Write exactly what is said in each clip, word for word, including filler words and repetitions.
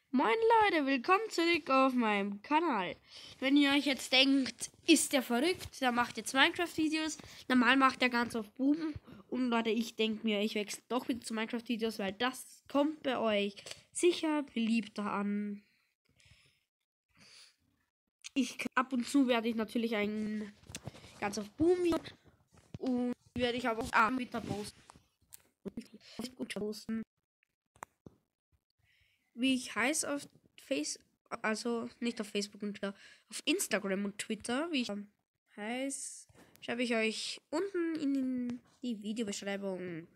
Moin Leute, willkommen zurück auf meinem Kanal. Wenn ihr euch jetzt denkt, ist der verrückt, der macht jetzt Minecraft-Videos. Normal macht er ganz auf Boom. Und Leute, ich denke mir, ich wechsle doch wieder zu Minecraft-Videos, weil das kommt bei euch sicher beliebter an. Ich ab und zu werde ich natürlich ein ganz auf Boom Video und werde ich aber auch abends wieder posten. Gut posten. Wie ich heiße auf Facebook, also nicht auf Facebook und Twitter, auf Instagram und Twitter, wie ich heiße, schreibe ich euch unten in die Videobeschreibung.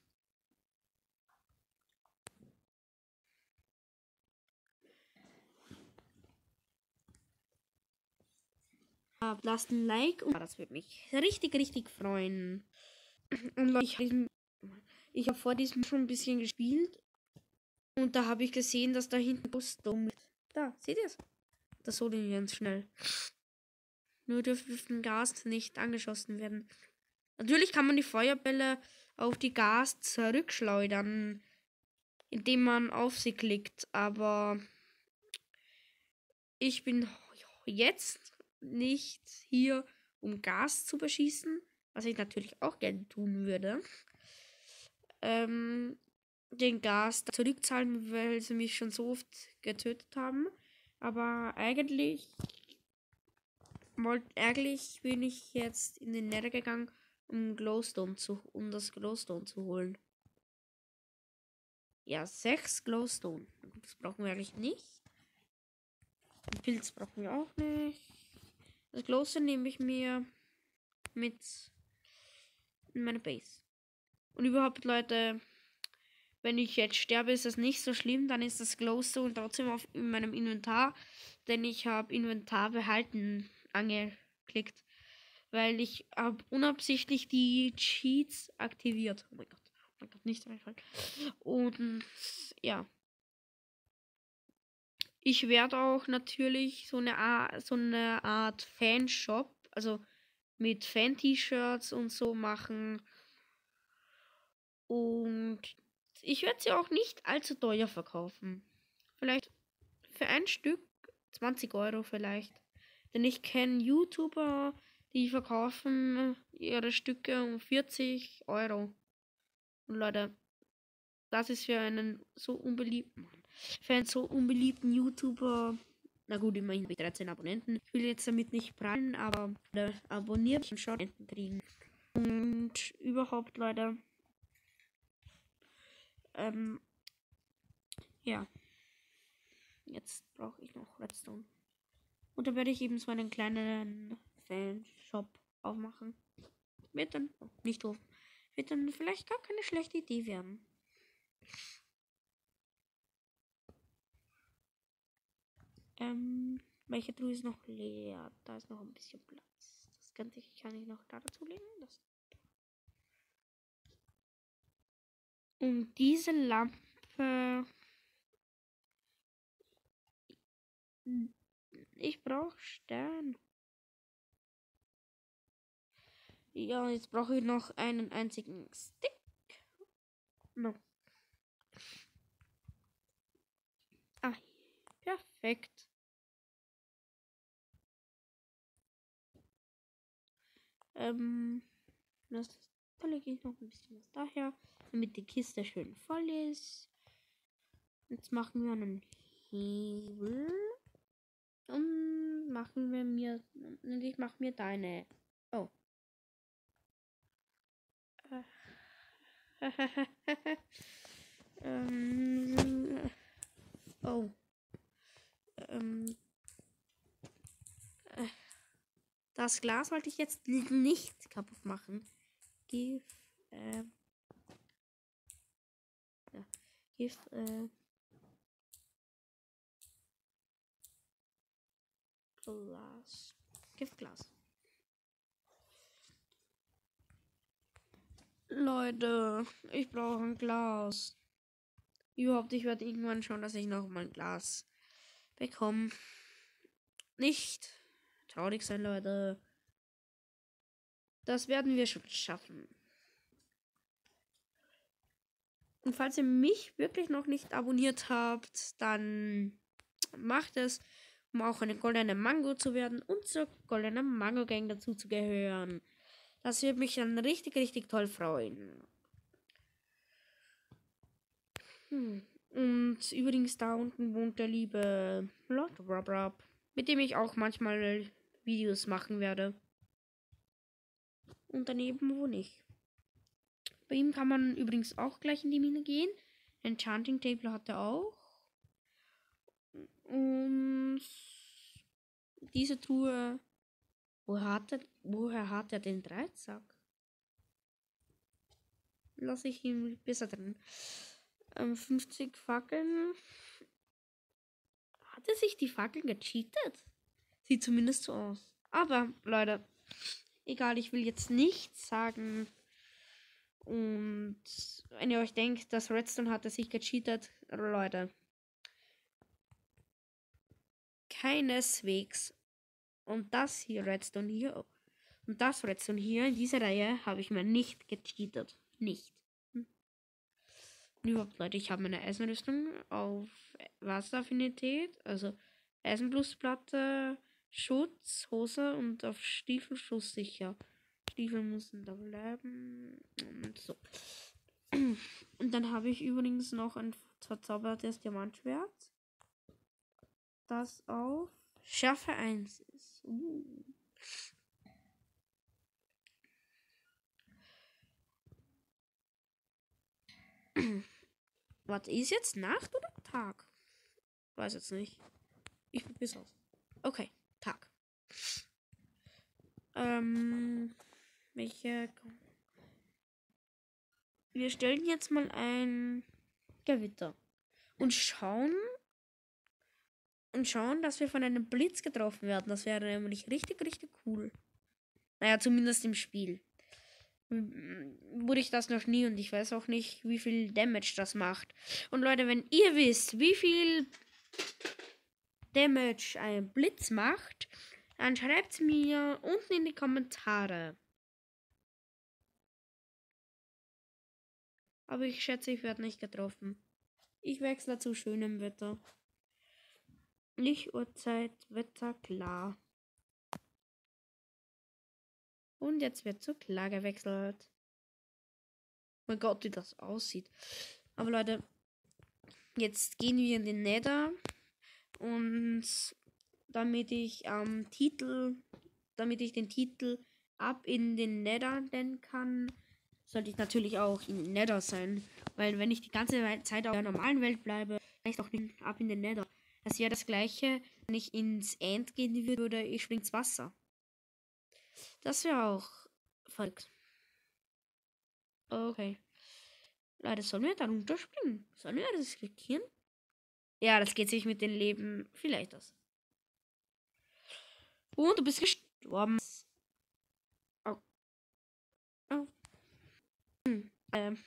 Lasst ein Like und das würde mich richtig, richtig freuen. Und Leute, ich, ich habe vor diesem schon ein bisschen gespielt und da habe ich gesehen, dass da hinten Bustum ist. Da, seht ihr es? Das soll ganz schnell. Nur dürfen Gas nicht angeschossen werden. Natürlich kann man die Feuerbälle auf die Gas zurückschleudern, indem man auf sie klickt, aber ich bin jetzt nicht hier, um Gas zu beschießen, was ich natürlich auch gerne tun würde. Ähm, den Gas zurückzahlen, weil sie mich schon so oft getötet haben. Aber eigentlich, eigentlich bin ich jetzt in den Nether gegangen, um Glowstone zu, um das Glowstone zu holen. Ja, sechs Glowstone. Das brauchen wir eigentlich nicht. Den Pilz brauchen wir auch nicht. Das Glowstone nehme ich mir mit in meine Base. Und überhaupt, Leute, wenn ich jetzt sterbe, ist das nicht so schlimm. Dann ist das Glowstone trotzdem auf in meinem Inventar. Denn ich habe Inventar behalten angeklickt. Weil ich habe unabsichtlich die Cheats aktiviert. Oh mein Gott. Oh mein Gott, nicht reinfallen. Und ja. Ich werde auch natürlich so eine Art, so eine Art Fanshop, also mit Fan-T-Shirts und so machen. Und ich werde sie auch nicht allzu teuer verkaufen. Vielleicht für ein Stück zwanzig Euro vielleicht. Denn ich kenne YouTuber, die verkaufen ihre Stücke um vierzig Euro. Und Leute, das ist für einen so unbeliebten, für einen so unbeliebten YouTuber. Na gut, immerhin habe ich dreizehn Abonnenten. Ich will jetzt damit nicht prallen, aber äh, abonniert und schaut kriegen. Und überhaupt, Leute. Ähm, ja. Jetzt brauche ich noch Redstone. Und da werde ich eben so einen kleinen Fanshop aufmachen. Wird dann, oh, nicht doof, wird dann vielleicht gar keine schlechte Idee werden. Ähm, welche Truhe ist noch leer? Da ist noch ein bisschen Platz. Das Ganze kann ich noch da dazu legen. Das. Und diese Lampe. Ich brauche Stern. Ja, jetzt brauche ich noch einen einzigen Stick. No. Ah, perfekt. Ähm, das, da lege ich noch ein bisschen was daher, damit die Kiste schön voll ist. Jetzt machen wir einen Hebel. Und machen wir mir. Und ich mache mir deine. Oh. ähm, oh. Ähm, das Glas wollte ich jetzt nicht kaputt machen. Give. Äh, ja. Give. Äh, Glas. Give Glas. Leute, ich brauche ein Glas. Überhaupt, ich werde irgendwann schauen, dass ich noch mal ein Glas bekomme. Nicht traurig sein, Leute. Das werden wir schon schaffen. Und falls ihr mich wirklich noch nicht abonniert habt, dann macht es, um auch eine goldene Mango zu werden und zur goldenen Mango Gang dazu zu gehören. Das würde mich dann richtig, richtig toll freuen. Hm. Und übrigens da unten wohnt der liebe Lord Rob Rob, mit dem ich auch manchmal Videos machen werde. Und daneben wohne ich. Bei ihm kann man übrigens auch gleich in die Mine gehen. Enchanting Table hat er auch. Und diese Truhe. Woher hat er, woher hat er den Dreizack? Lasse ich ihn besser drin. Ähm, fünfzig Fackeln. Hat er sich die Fackeln gecheatet? Sieht zumindest so aus. Aber, Leute, egal, ich will jetzt nichts sagen. Und wenn ihr euch denkt, dass Redstone hat er sich gecheatet, Leute. Keineswegs. Und das hier, Redstone hier. Und das Redstone hier in dieser Reihe habe ich mir nicht gecheatet. Nicht. Hm. Und überhaupt, Leute, ich habe meine Eisenrüstung auf Wasseraffinität. Also Eisenplusplatte, Schutz, Hose und auf Stiefelschuss sicher. Stiefel müssen da bleiben. Und so. Und dann habe ich übrigens noch ein verzaubertes Diamantschwert, das auf Schärfe eins ist. Uh. Warte, ist jetzt Nacht oder Tag? Weiß jetzt nicht. Ich probier's aus. Okay, Tag. Ähm, welche. Wir stellen jetzt mal ein Gewitter und schauen und schauen, dass wir von einem Blitz getroffen werden. Das wäre nämlich richtig, richtig cool. Naja, zumindest im Spiel. Wurde ich das noch nie und ich weiß auch nicht, wie viel Damage das macht. Und Leute, wenn ihr wisst, wie viel Damage ein Blitz macht, dann schreibt mir unten in die Kommentare. Aber ich schätze, ich werde nicht getroffen. Ich wechsle zu schönem Wetter. Nicht Uhrzeit, Wetter klar. Und jetzt wird zu klar gewechselt. Mein Gott, wie das aussieht. Aber Leute, jetzt gehen wir in den Nether. Und damit ich am ähm, Titel, damit ich den Titel ab in den Nether nennen kann, sollte ich natürlich auch in Nether sein. Weil wenn ich die ganze Zeit auf der normalen Welt bleibe, kann ich auch nicht ab in den Nether. Das wäre das gleiche, wenn ich ins End gehen würde, ich springe ins Wasser. Das wäre auch verrückt. Okay. Leute, sollen wir da runterspringen? Sollen wir das riskieren? Ja, das geht sich mit dem Leben vielleicht aus. Und du bist gestorben. Oh. Oh. Hm. Ähm.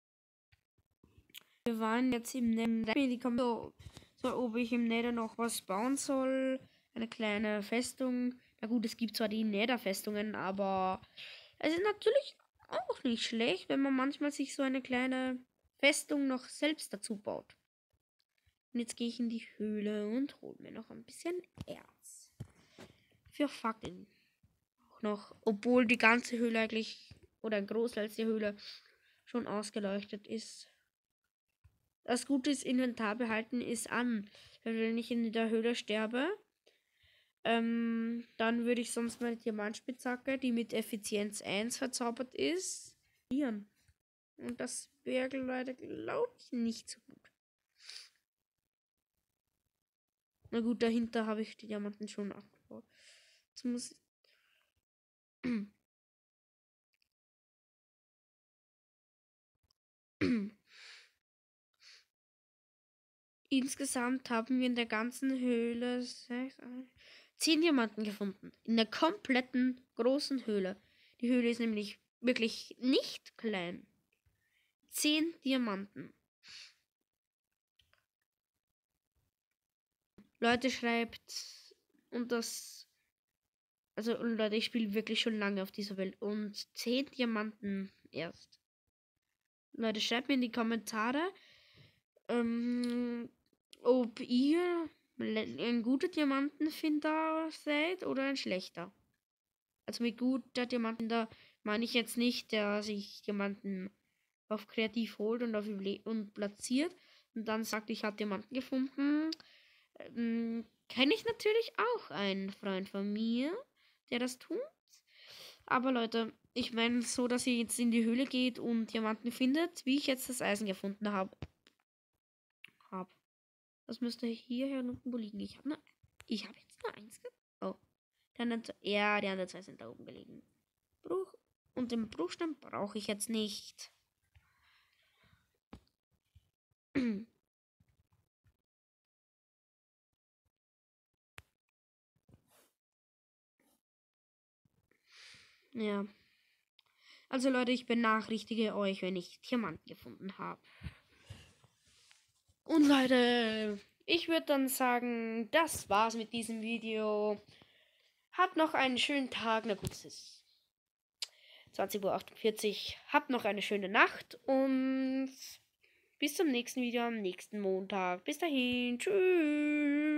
Wir waren jetzt im Nether. Die kommen so, so, ob ich im Nether noch was bauen soll. Eine kleine Festung. Na gut, es gibt zwar die Nether-Festungen, aber es ist natürlich auch nicht schlecht, wenn man manchmal sich so eine kleine Festung noch selbst dazu baut. Und jetzt gehe ich in die Höhle und hole mir noch ein bisschen Erz. Für Fackeln. Auch noch, obwohl die ganze Höhle eigentlich, oder ein Großteil der Höhle schon ausgeleuchtet ist. Das Gute ist, Inventar behalten ist an. Wenn ich in der Höhle sterbe, ähm, dann würde ich sonst meine Diamantspitzhacke, die mit Effizienz eins verzaubert ist, verlieren. Und das wäre, Leute, glaube ich, nicht so gut. Na gut, dahinter habe ich die Diamanten schon abgebaut. Jetzt muss Insgesamt haben wir in der ganzen Höhle sechs, zehn Diamanten gefunden. In der kompletten großen Höhle. Die Höhle ist nämlich wirklich nicht klein. Zehn Diamanten. Leute, schreibt und das. Also Leute, ich spiele wirklich schon lange auf dieser Welt. Und zehn Diamanten erst. Leute, schreibt mir in die Kommentare, ähm, ob ihr ein guter Diamantenfinder seid oder ein schlechter. Also mit guter Diamantenfinder meine ich jetzt nicht, der sich Diamanten auf kreativ holt und auf und platziert und dann sagt, ich habe Diamanten gefunden. Ähm, kenne ich natürlich auch einen Freund von mir, der das tut. Aber Leute, ich meine so, dass ihr jetzt in die Höhle geht und Diamanten findet, wie ich jetzt das Eisen gefunden habe. Hab. Das müsste hierher unten liegen. Ich habe ne, ich habe jetzt nur eins. Oh, die anderen, ja, die anderen zwei sind da oben gelegen. Bruch und den Bruchstein brauche ich jetzt nicht. Ja. Also Leute, ich benachrichtige euch, wenn ich Diamanten gefunden habe. Und Leute, ich würde dann sagen, das war's mit diesem Video. Habt noch einen schönen Tag. Na gut, es ist zwanzig Uhr achtundvierzig. Habt noch eine schöne Nacht und bis zum nächsten Video am nächsten Montag. Bis dahin. Tschüss.